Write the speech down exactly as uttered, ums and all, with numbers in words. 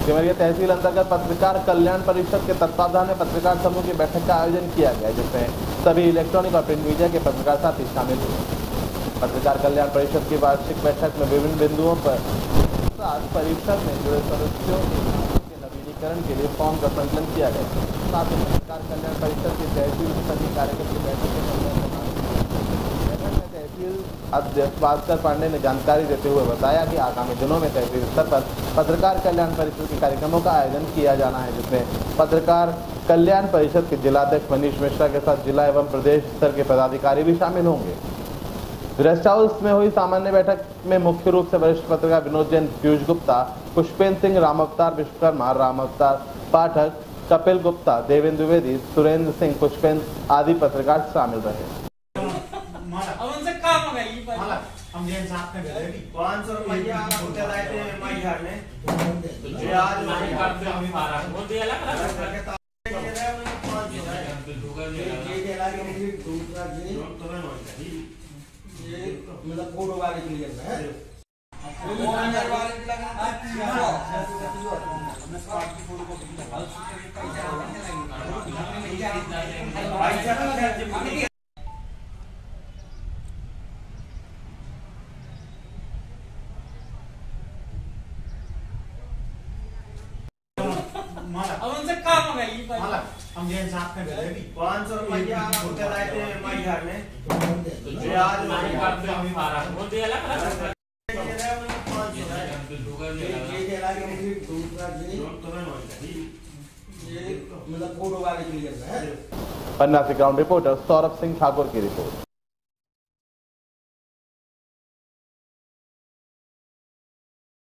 सिमरिया तहसील अंतर्गत पत्रकार कल्याण परिषद के तत्वावधान में पत्रकार समूह की बैठक का आयोजन किया गया, जिसमें सभी इलेक्ट्रॉनिक और प्रिंट मीडिया के पत्रकार साथी शामिल हुए। पत्रकार कल्याण परिषद की वार्षिक बैठक में विभिन्न बिंदुओं पर साथ परिषद में जुड़े सदस्यों के नवीनीकरण के लिए फॉर्म का संकलन किया गया। साथ ही पत्रकार कल्याण परिषद की तहसील स्तर की कार्यक्रम की बैठक में तहसील अध्यक्ष भास्कर पांडे ने जानकारी देते हुए बताया कि आगामी दिनों में तहसील स्तर पर पत्रकार कल्याण परिषद के कार्यक्रमों का आयोजन किया जाना है, जिसमें पत्रकार कल्याण परिषद के जिलाध्यक्ष मनीष मिश्रा के साथ जिला एवं प्रदेश स्तर के पदाधिकारी भी शामिल होंगे। रेस्ट हाउस में हुई सामान्य बैठक में मुख्य रूप से वरिष्ठ पत्रकार विनोद जैन, पीयूष गुप्ता, पुष्पेंद्र सिंह, राम अवतार विश्वकर्मा, राम अवतार पाठक, कपिल गुप्ता, देवेंद्र द्विवेदी, सुरेंद्र सिंह, पुष्पेंद्र आदि पत्रकार शामिल रहे। हम जैन साहब ने पाँच सौ रुपया होटल आए थे मैहर में, जो आज नहीं करते हम मारा वो दिया लगा मतलब फोटो वाले के लिए है वो अंदर वाले भी लगा हमने स्मार्ट की फोटो को भाई हम जैन साहब ने पाँच सौ रुपया होटल आए थे मैहर में, जो आज नहीं करते हम मारा वो दिया लगा मतलब फोटो वाले के लिए है। पन्ना से ग्राउंड रिपोर्टर सौरभ सिंह ठाकुर की रिपोर्ट।